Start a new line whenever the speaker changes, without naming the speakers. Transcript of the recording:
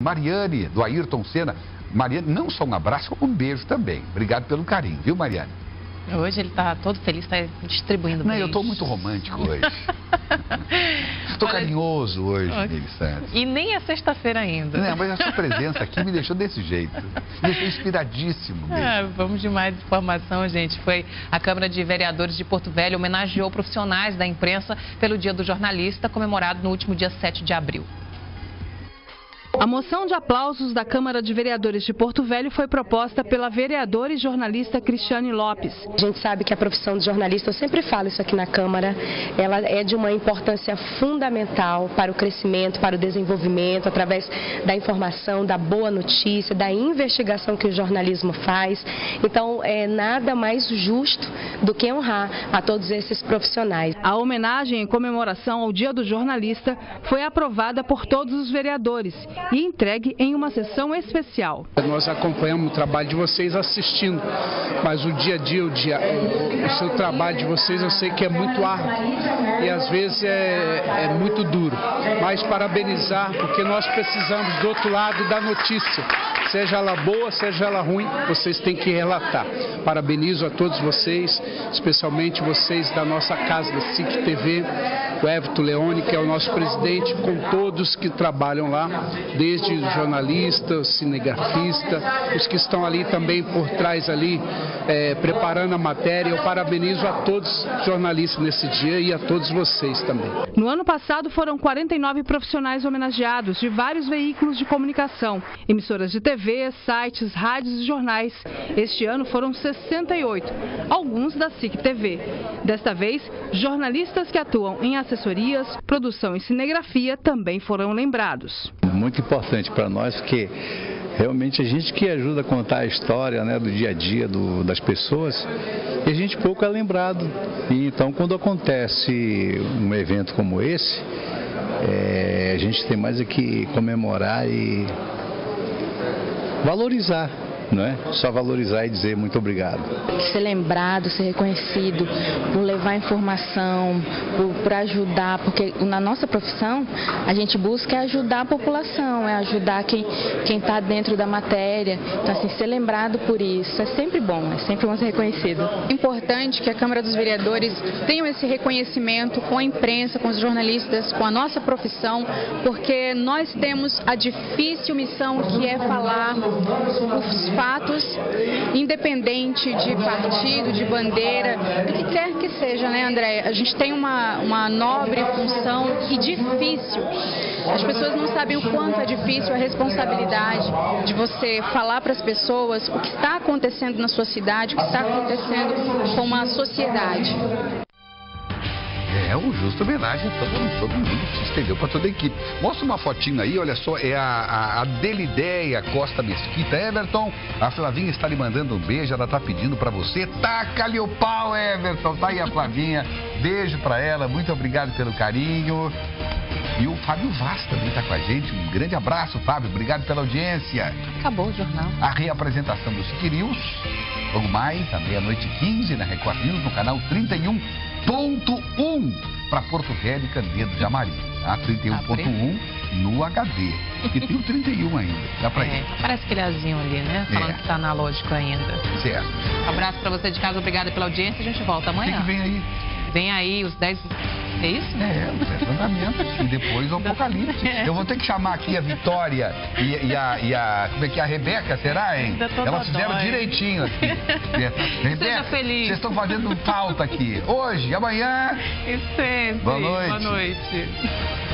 Mariane, do Ayrton Senna. Mariane, não só um abraço, como um beijo também. Obrigado pelo carinho, viu, Mariane?
Hoje ele está todo feliz, está distribuindo
Não,
beijo.
eu estou muito romântico hoje. Estou carinhoso hoje, Nery Santos.
E nem é sexta-feira ainda.
Não, mas a sua presença aqui me deixou desse jeito. Me deixou inspiradíssimo mesmo.
Vamos de mais informação, gente. Foi a Câmara de Vereadores de Porto Velho homenageou profissionais da imprensa pelo Dia do Jornalista, comemorado no último dia 7 de abril. A moção de aplausos da Câmara de Vereadores de Porto Velho foi proposta pela vereadora e jornalista Cristiane Lopes.
A gente sabe que a profissão de jornalista, eu sempre falo isso aqui na Câmara, ela é de uma importância fundamental para o crescimento, para o desenvolvimento, através da informação, da boa notícia, da investigação que o jornalismo faz. Então, é nada mais justo do que honrar a todos esses profissionais.
A homenagem em comemoração ao Dia do Jornalista foi aprovada por todos os vereadores e entregue em uma sessão especial.
Nós acompanhamos o trabalho de vocês assistindo, mas o dia a dia, o seu trabalho de vocês eu sei que é muito árduo e às vezes é muito duro. Mas parabenizar, porque nós precisamos do outro lado da notícia, seja ela boa, seja ela ruim, vocês têm que relatar. Parabenizo a todos vocês, especialmente vocês da nossa casa da SIC TV, o Everton Leone, que é o nosso presidente, com todos que trabalham lá, desde os jornalistas, cinegrafistas, os que estão ali também por trás ali, preparando a matéria. Eu parabenizo a todos os jornalistas nesse dia e a todos vocês também.
No ano passado foram 49 profissionais homenageados de vários veículos de comunicação, emissoras de TV, sites, rádios e jornais. Este ano foram 68, alguns da SIC TV. Desta vez, jornalistas que atuam em assessorias, produção e cinegrafia também foram lembrados.
Muito importante para nós, porque realmente a gente que ajuda a contar a história, né, do dia a dia das pessoas, e a gente pouco é lembrado. E então, quando acontece um evento como esse, a gente tem mais que comemorar e valorizar. Não é? Só valorizar e dizer muito obrigado.
Ser lembrado, ser reconhecido, por levar informação, por ajudar, porque na nossa profissão a gente busca ajudar a população, ajudar quem está dentro da matéria. Então, assim, ser lembrado por isso é sempre bom ser reconhecido.
É importante que a Câmara dos Vereadores tenha esse reconhecimento com a imprensa, com os jornalistas, com a nossa profissão, porque nós temos a difícil missão que é falar os fatos, independente de partido, de bandeira, o que quer que seja, né, André? A gente tem uma nobre função e difícil. As pessoas não sabem o quanto é difícil a responsabilidade de você falar para as pessoas o que está acontecendo na sua cidade, o que está acontecendo com uma sociedade.
É um justo homenagem a todo mundo que se estendeu para toda a equipe. Mostra uma fotinho aí, olha só, é a Delideia Costa Mesquita. Everton, a Flavinha está lhe mandando um beijo, ela está pedindo para você. Taca-lhe o pau, Everton. Tá aí a Flavinha. Beijo para ela, muito obrigado pelo carinho. E o Fábio Vaz também está com a gente. Um grande abraço, Fábio. Obrigado pela audiência.
Acabou o jornal.
A reapresentação dos Quirios, logo mais, à 00:15, na Record News, no canal 31.1, para Porto Velho e Candedo de Amari. A 31.1 no HD. E tem o 31 ainda. Dá pra ir.
Parece aquele azinho ali, né? Falando que tá analógico ainda.
Certo.
Abraço pra você de casa, obrigada pela audiência. A gente volta amanhã.
O que vem aí?
Vem aí os 10... É isso?
Os 10 mandamentos e depois o Apocalipse. Eu vou ter que chamar aqui a Vitória e a como é que é? A Rebeca, será, hein? Elas fizeram direitinho aqui. Rebeca,
seja feliz.
Vocês estão fazendo falta aqui. Hoje, amanhã.
E sempre.
Boa noite.
Boa noite.